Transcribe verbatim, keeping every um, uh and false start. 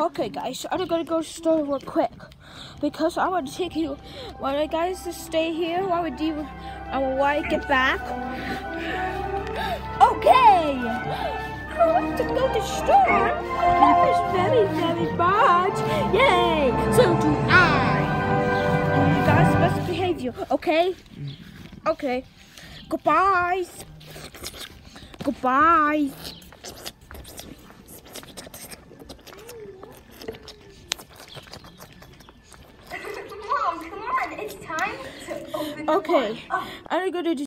Okay, guys, I'm gonna go to the store real quick because I want to take you. Want you guys to stay here while we do? I will while I get back. Okay. I want to go to the store. That is very, very much. Yay! So do I. And you guys must behave you. Okay. Okay. Goodbye. Goodbye. Mom, come on, it's time to open the Okay, box. I'm gonna do